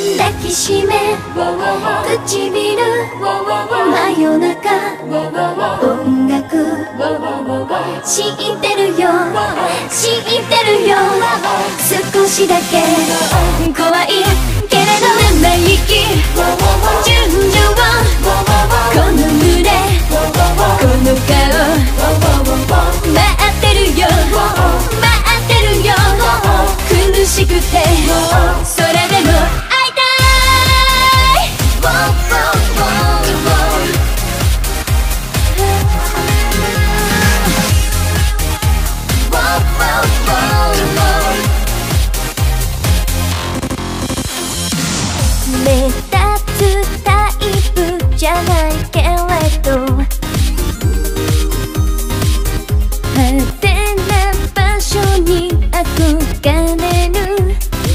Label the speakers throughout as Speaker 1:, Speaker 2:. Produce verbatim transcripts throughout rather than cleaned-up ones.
Speaker 1: 抱きしめ唇真夜中音楽知ってるよ知ってるよ少しだけ怖いけれど生意気純情この胸この顔待ってるよ待ってるよ苦しくてそれでも会いたい Wow, wow, wow, wow, wow, wow 目立つタイプじゃないけれど派手な場所に憧れる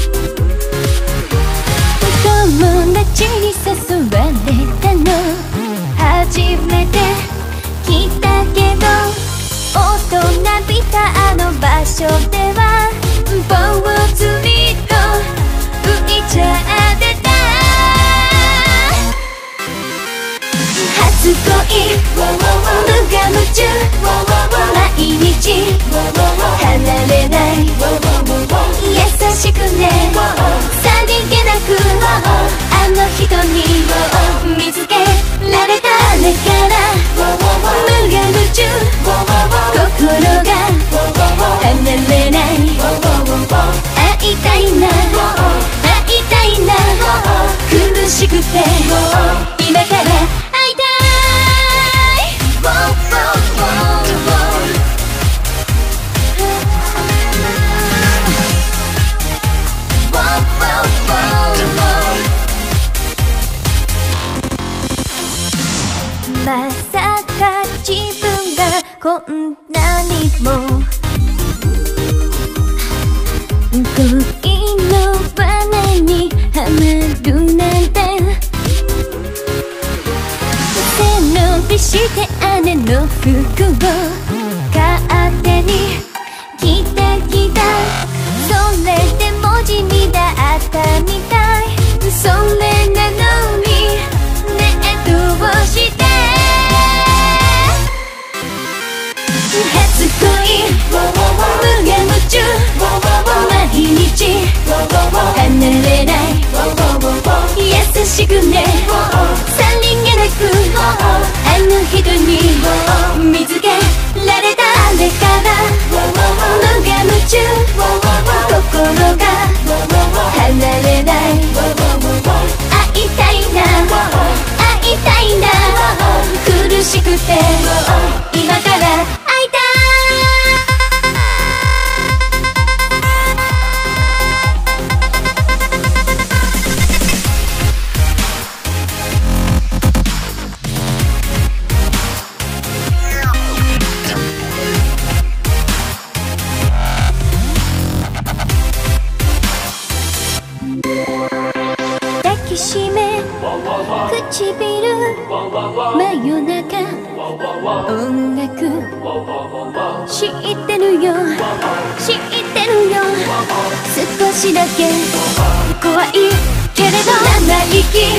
Speaker 1: 友達に誘われたの初めて来たけど大人びたあの場所ではぽつりと浮いちゃってた初恋無我夢中毎日離れない優しくねさりげなくあの人に見つけられたあれから無我夢中心が離れない会いたいな会いたいな苦しくて今から会いたい Wow, wow, wow, wow Wow, wow, wow, wow まさか自分がこんなにも恋の罠にはまるなんて背伸びして姉の服を勝手に着てきたそれでも地味だったみたいそれなのにねえどうして初恋無我夢中毎日離れない優しくねさりげなくあの人に見つけられたあれから無我夢中心が離れない会いたいな会いたいな苦しくて今から会いたい抱きしめ唇真夜中音楽知ってるよ知ってるよ少しだけ怖いけれど生意気